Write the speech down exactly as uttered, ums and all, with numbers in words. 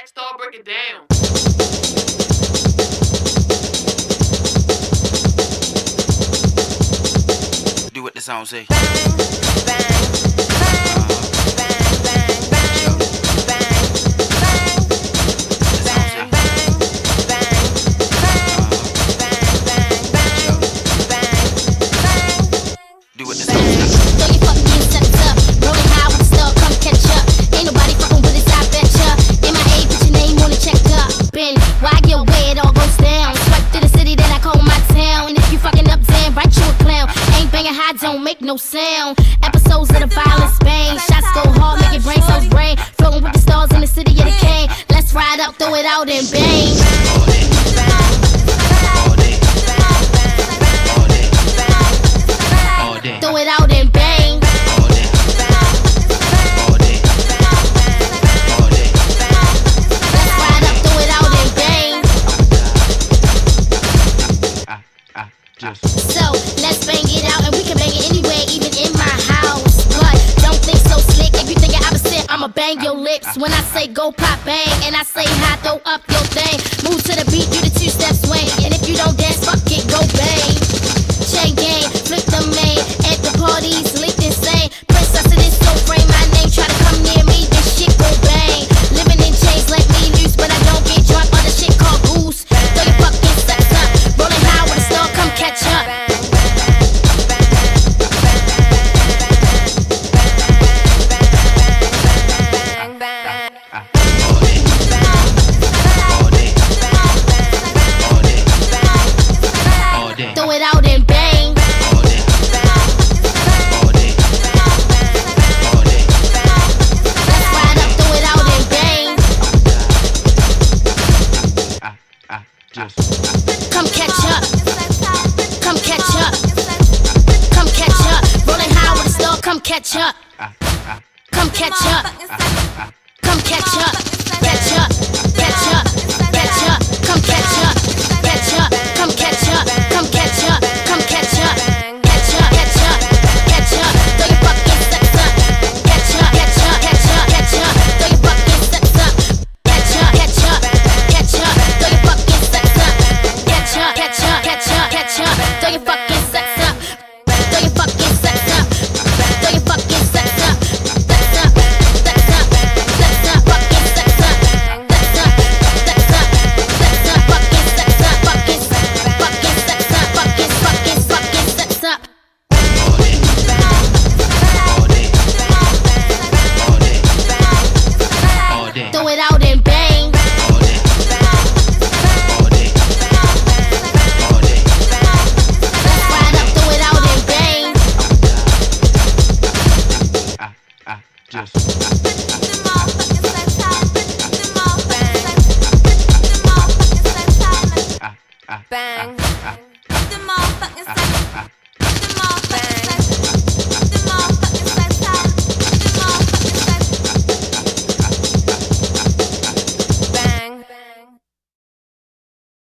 Blackstar, break it down. Do what the song say. Bang, bang, bang, bang, bang, bang, bang, bang, bang, bang, bang, bang, bang, bang. Do what the song say. So you fucking get set up, rolling high with the stuff, come catch up. Ain't nobody fucking with us, I betcha. M I A, put your name on it, checked up. Been why get where it all goes down. Swipe through the city that I call my town. And if you fucking up, damn, right, you a clown. Ain't banging high, don't make no sound. Episodes of the violence bang. Shots go hard, make your brain cells brain. Floating with the stars in the city of the king. Let's ride up, throw it out and bang. All day. All day. All day. Throw it out and bang. All day. All day. All day. Let's ride up, throw it out and bang. Ah, ah, just. So let's bang it out, and we can bang it anywhere, even in my house. But don't think so slick. If you think I'm a sit, I'ma bang your lips. When I say go pop bang, and I say hi, throw up your thing. Move to the beat, do the two step swing. And if you don't dance, fuck it, go bang. Chain gang, flip the main. At the parties, lit insane. Princess of this soul frame, my name. Try to come near me, this shit go bang. Living in chains, let me loose, but I don't get drunk on the shit called goose. Throw your fucking sex up, rolling high with a star, come catch up. Throw it out and bang. All day. All day. All day. Let's ride up, throw it out and bang. Ah, ah, just. Come catch up. Come catch up. Come catch up. Rolling high with a star, come catch up. Ah, ah. Come catch up.